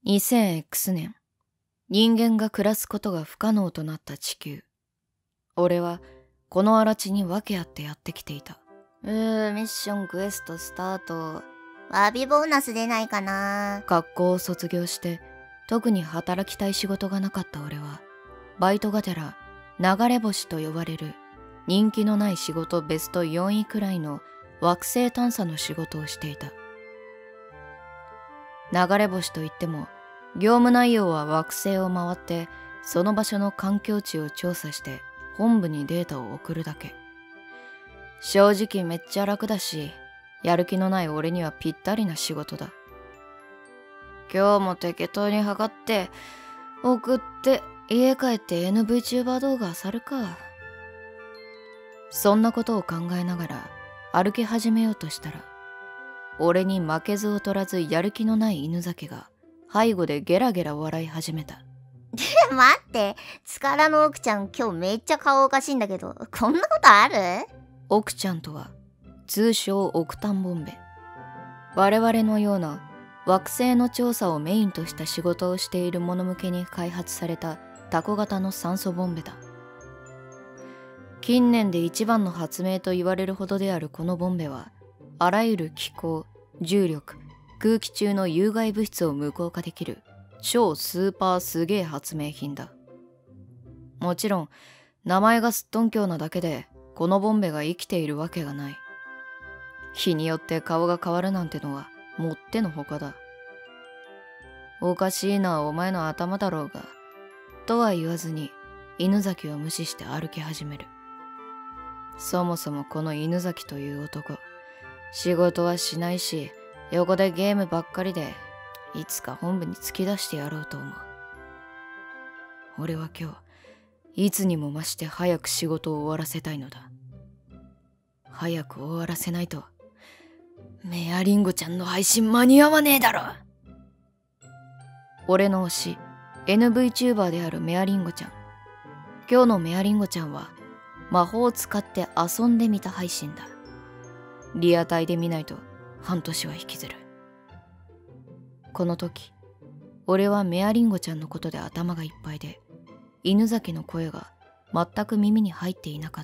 2000X 年、人間が暮らすことが不可能となった地球。俺はこの荒地に訳あってやってきていた。 ミッションクエストスタート。ワビボーナス出ないかな。 学校を卒業して特に働きたい仕事がなかった俺は、バイトがてら流れ星と呼ばれる人気のない仕事ベスト4位くらいの惑星探査の仕事をしていた。流れ星といっても、業務内容は惑星を回ってその場所の環境値を調査して本部にデータを送るだけ。正直めっちゃ楽だし、やる気のない俺にはぴったりな仕事だ。今日も適当に測って送って家帰って NVTuber 動画漁るか。そんなことを考えながら歩き始めようとしたら、俺に負けず劣らずやる気のない犬酒が背後でゲラゲラ笑い始めた。 待って、塚田の奥ちゃん今日めっちゃ顔おかしいんだけど、こんなことある？ 奥ちゃんとは通称奥丹ボンベ。我々のような惑星の調査をメインとした仕事をしている者向けに開発されたタコ型の酸素ボンベだ。近年で一番の発明と言われるほどであるこのボンベは、あらゆる気候、重力、空気中の有害物質を無効化できる超スーパーすげえ発明品だ。もちろん名前がすっとんきょうなだけでこのボンベが生きているわけがない。日によって顔が変わるなんてのはもってのほかだ。おかしいのはお前の頭だろうが、とは言わずに犬崎を無視して歩き始める。そもそもこの犬崎という男、仕事はしないし横でゲームばっかりで、いつか本部に突き出してやろうと思う。俺は今日いつにも増して早く仕事を終わらせたいのだ。早く終わらせないとメアリンゴちゃんの配信間に合わねえだろ。俺の推し NVTuber であるメアリンゴちゃん。今日のメアリンゴちゃんは魔法を使って遊んでみた配信だ。リアタイで見ないと半年は引きずる。この時俺はメアリンゴちゃんのことで頭がいっぱいで、犬崎の声が全く耳に入っていなかった。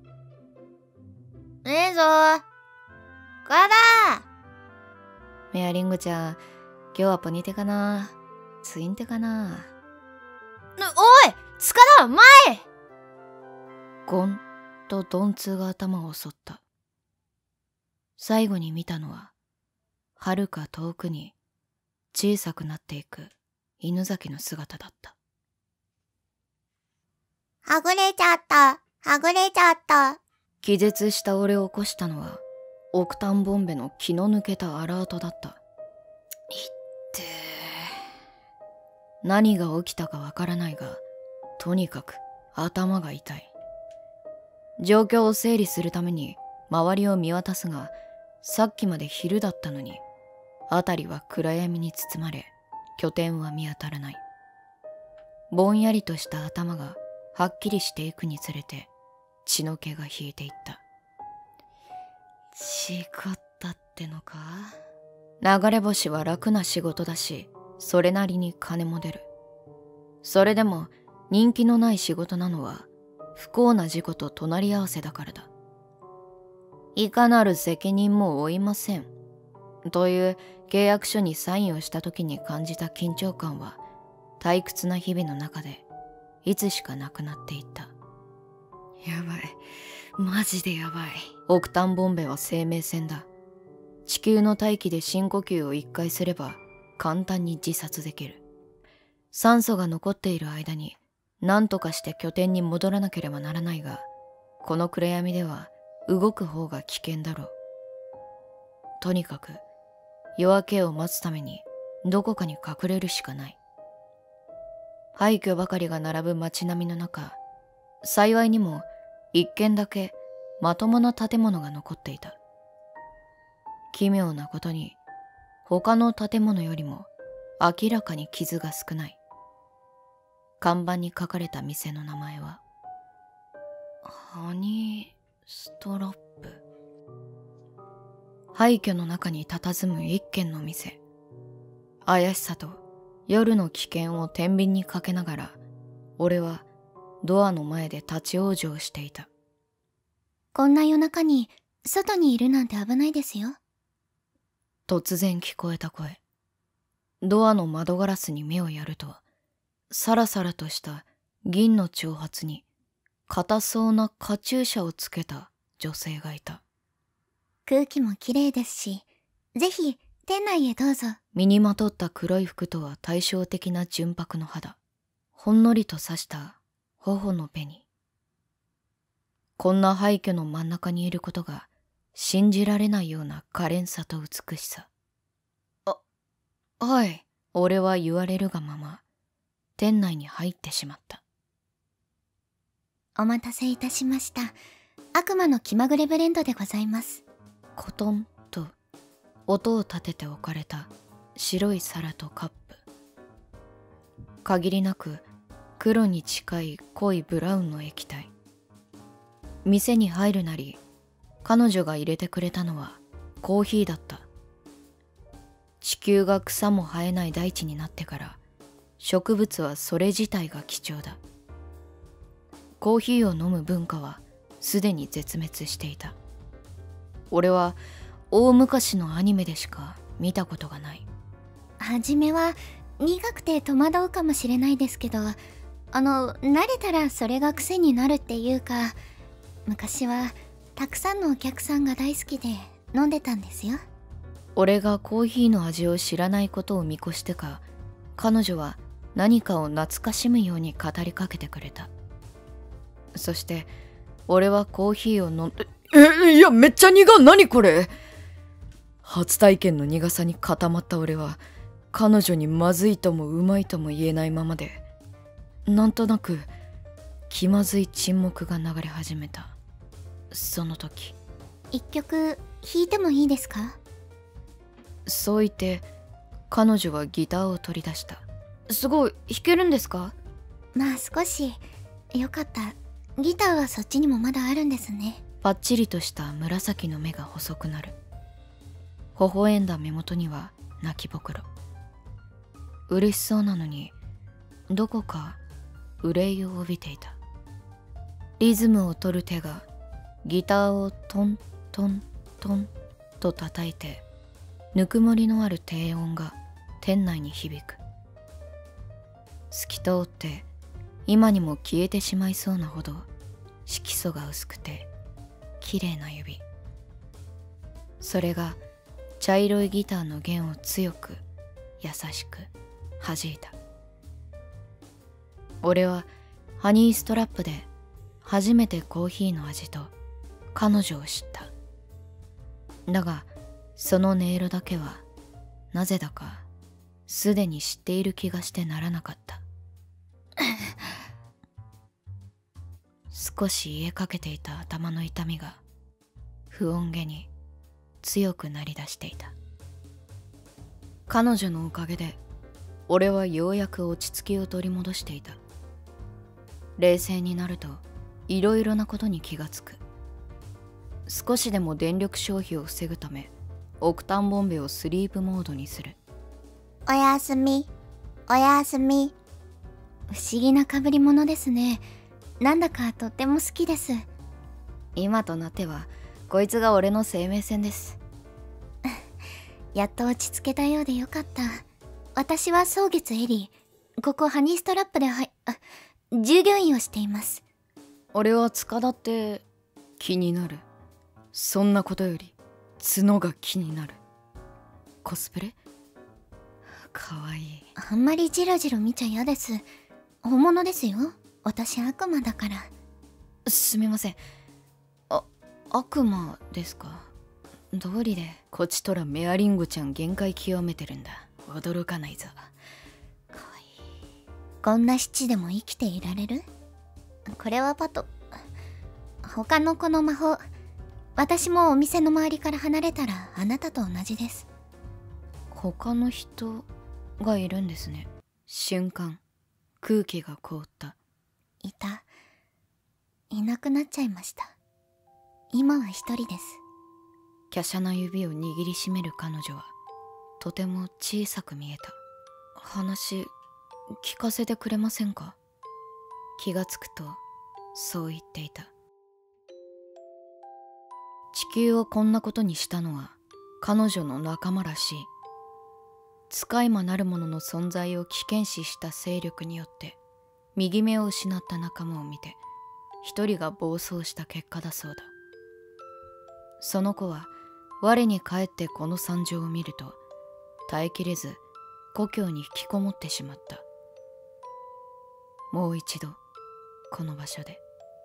ねえぞー、ガダー。 メアリンゴちゃん、今日はポニテかな、ツインテかな。 おい、塚田、前。 ゴンと鈍痛が頭を襲った。最後に見たのは、遥か遠くに小さくなっていく犬崎の姿だった。 はぐれちゃった、はぐれちゃった。 気絶した俺を起こしたのは、奥丹ボンベの気の抜けたアラートだった。いってー。何が起きたかわからないが、とにかく頭が痛い。状況を整理するために周りを見渡すが、さっきまで昼だったのに、辺りは暗闇に包まれ、拠点は見当たらない。ぼんやりとした頭がはっきりしていくにつれて、血の気が引いていった。違ったってのか？流れ星は楽な仕事だし、それなりに金も出る。それでも人気のない仕事なのは不幸な事故と隣り合わせだからだ。いかなる責任も負いませんという契約書にサインをした時に感じた緊張感は、退屈な日々の中でいつしかなくなっていった。やばい、マジでやばい。奥丹ボンベは生命線だ。地球の大気で深呼吸を1回すれば簡単に自殺できる。酸素が残っている間に何とかして拠点に戻らなければならないが、この暗闇では動く方が危険だろう。とにかく夜明けを待つためにどこかに隠れるしかない。廃墟ばかりが並ぶ街並みの中、幸いにも一軒だけまともな建物が残っていた。奇妙なことに他の建物よりも明らかに傷が少ない。看板に書かれた店の名前はハニーストラップ。廃墟の中に佇む一軒の店。怪しさと夜の危険を天秤にかけながら、俺はドアの前で立ち往生していた。 こんな夜中に外にいるなんて危ないですよ。 突然聞こえた声。ドアの窓ガラスに目をやると、サラサラとした銀の長髪に硬そうなカチューシャをつけた女性がいた。 空気も綺麗ですし、ぜひ店内へどうぞ。 身にまとった黒い服とは対照的な純白の肌、ほんのりと刺した頬の紅。こんな廃墟の真ん中にいることが信じられないような可憐さと美しさ。はい。俺は言われるがまま店内に入ってしまった。 お待たせいたしました。悪魔の気まぐれブレンドでございます。 コトンと音を立てて置かれた白い皿とカップ。限りなく黒に近い濃いブラウンの液体。店に入るなり彼女が入れてくれたのはコーヒーだった。地球が草も生えない大地になってから植物はそれ自体が貴重だ。コーヒーを飲む文化はすでに絶滅していた。俺は大昔のアニメでしか見たことがない。 はじめは苦くて戸惑うかもしれないですけど、慣れたらそれが癖になるっていうか、昔はたくさんのお客さんが大好きで飲んでたんですよ。 俺がコーヒーの味を知らないことを見越してか、彼女は何かを懐かしむように語りかけてくれた。そして俺はコーヒーを飲んで、いやめっちゃ苦い。何これ。初体験の苦さに固まった俺は彼女にまずいともうまいとも言えないままで、なんとなく気まずい沈黙が流れ始めた。その時、 一曲弾いてもいいですか？ そう言って彼女はギターを取り出した。すごい、弾けるんですか？ まあ少し。よかった。ギターはそっちにもまだあるんですね。 パッチリとした紫の目が細くなる。微笑んだ目元には泣きぼくろ。嬉しそうなのにどこか憂いを帯びていた。リズムを取る手がギターをトントントンと叩いて、ぬくもりのある低音が店内に響く。透き通って今にも消えてしまいそうなほど色素が薄くて綺麗な指。それが茶色いギターの弦を強く優しく弾いた。俺はハニーストラップで初めてコーヒーの味と彼女を知った。だがその音色だけはなぜだかすでに知っている気がしてならなかった。少し癒えかけていた頭の痛みが不穏げに強くなりだしていた。彼女のおかげで俺はようやく落ち着きを取り戻していた。冷静になるといろいろなことに気がつく。少しでも電力消費を防ぐためオクタンボンベをスリープモードにする。 おやすみ、おやすみ。不思議な被り物ですね。なんだかとっても好きです。 今となってはこいつが俺の生命線です。 やっと落ち着けたようでよかった。私は蒼月エリー。ここハニーストラップで従業員をしています。 俺は塚田って気になる。そんなことより角が気になる。コスプレ？かわいい。 あんまりジロジロ見ちゃ嫌です。本物ですよ。私悪魔だから。 すみません。悪魔ですか？道理でこちとらメアリンゴちゃん限界極めてるんだ。驚かないぞ。かわいい。 こんな七でも生きていられる？これはパト。他の子の魔法。私もお店の周りから離れたらあなたと同じです。 他の人がいるんですね。瞬間空気が凍った。 いなくなっちゃいました。今は一人です。 華奢な指を握りしめる彼女はとても小さく見えた。 話聞かせてくれませんか？気がつくとそう言っていた。地球をこんなことにしたのは彼女の仲間らしい。使い魔なる者の存在を危険視した勢力によって右目を失った仲間を見て一人が暴走した結果だそうだ。その子は我に返ってこの惨状を見ると耐えきれず故郷に引きこもってしまった。もう一度この場所で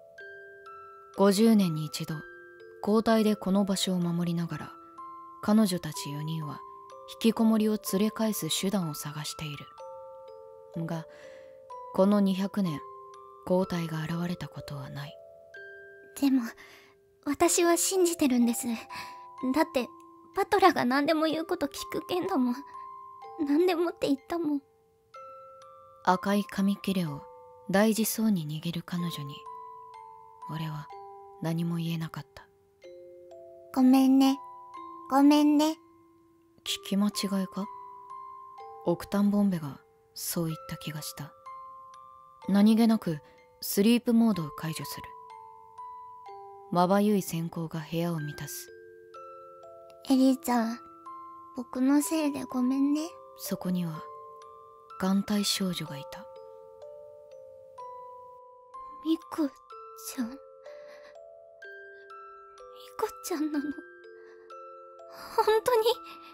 50年に一度交代でこの場所を守りながら彼女たち4人は引きこもりを連れ返す手段を探している。がこの200年交代が現れたことはない。 でも私は信じてるんです。だってパトラが何でも言うこと聞くけんだもん。何でもって言ったもん。 赤い紙切れを大事そうに握る彼女に俺は何も言えなかった。 ごめんね。ごめんね。 聞き間違いか？オクタンボンベがそう言った気がした。何気なくスリープモードを解除する。まばゆい閃光が部屋を満たす。 エリちゃん、僕のせいでごめんね。 そこには眼帯少女がいた。 ミコちゃん。ミコちゃんなの？本当に？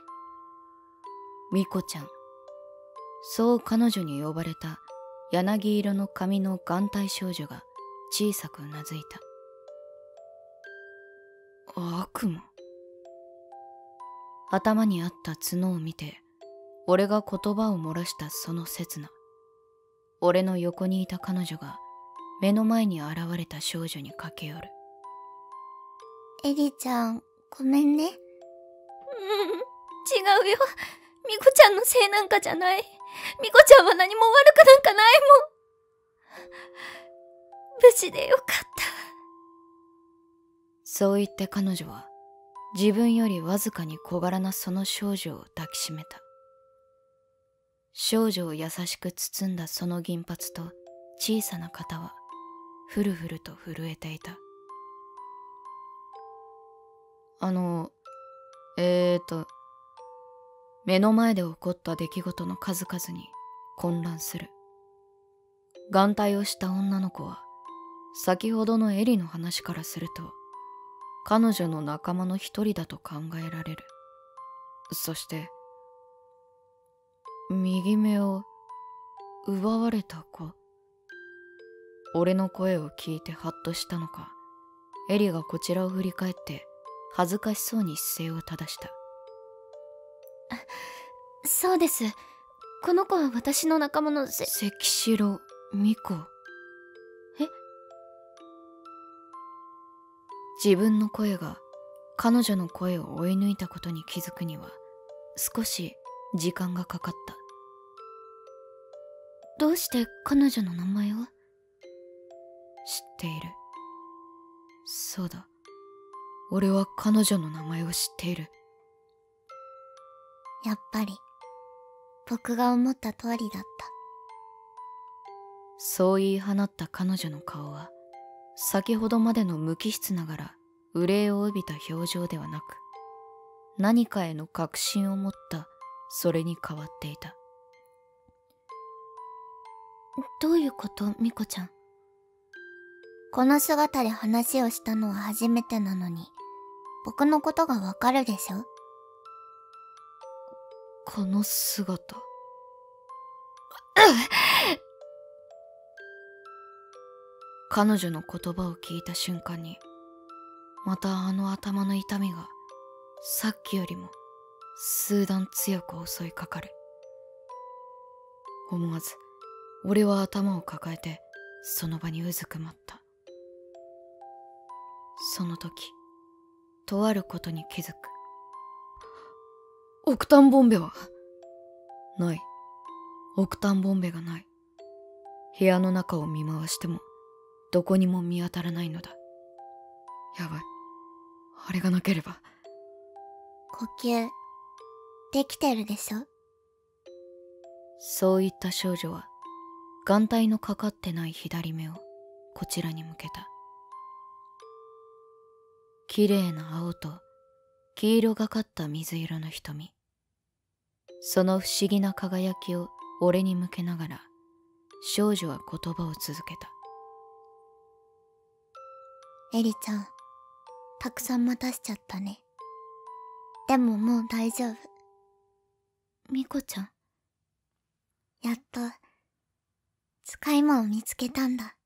ミコちゃん、そう彼女に呼ばれた柳色の髪の眼帯少女が小さくうなずいた。悪魔。頭にあった角を見て俺が言葉を漏らしたその刹那、俺の横にいた彼女が目の前に現れた少女に駆け寄る。 エリちゃん、ごめんね。違うよ。ミコちゃんのせいなんかじゃない。ミコちゃんは何も悪くなんかないもん。無事でよかった。 そう言って彼女は自分よりわずかに小柄なその少女を抱きしめた。少女を優しく包んだその銀髪と小さな肩はふるふると震えていた。目の前で起こった出来事の数々に混乱する。眼帯をした女の子は先ほどのエリの話からすると彼女の仲間の一人だと考えられる。そして右目を奪われた子。俺の声を聞いてハッとしたのか、エリがこちらを振り返って恥ずかしそうに姿勢を正した。 そうです。この子は私の仲間の関城美子。 え？ 自分の声が彼女の声を追い抜いたことに気づくには少し時間がかかった。 どうして彼女の名前を？ 知っている。そうだ。俺は彼女の名前を知っている。 やっぱり僕が思った通りだった。 そう言い放った彼女の顔は先ほどまでの無機質ながら憂いを帯びた表情ではなく、何かへの確信を持ったそれに変わっていた。 どういうこと、ミコちゃん？この姿で話をしたのは初めてなのに、僕のことがわかるでしょ？ この姿。彼女の言葉を聞いた瞬間に、またあの頭の痛みがさっきよりも数段強く襲いかかる。思わず俺は頭を抱えてその場にうずくまった。その時、とあることに気づく。オクタンボンベはない。オクタンボンベがない。部屋の中を見回してもどこにも見当たらないのだ。やばい。あれがなければ。 呼吸できてるでしょ？ そう言った少女は眼帯のかかってない左目をこちらに向けた。綺麗な青と黄色がかった水色の瞳。その不思議な輝きを俺に向けながら少女は言葉を続けた。 エリちゃん、たくさん待たしちゃったね。でももう大丈夫。ミコちゃん。やっと使い魔を見つけたんだ。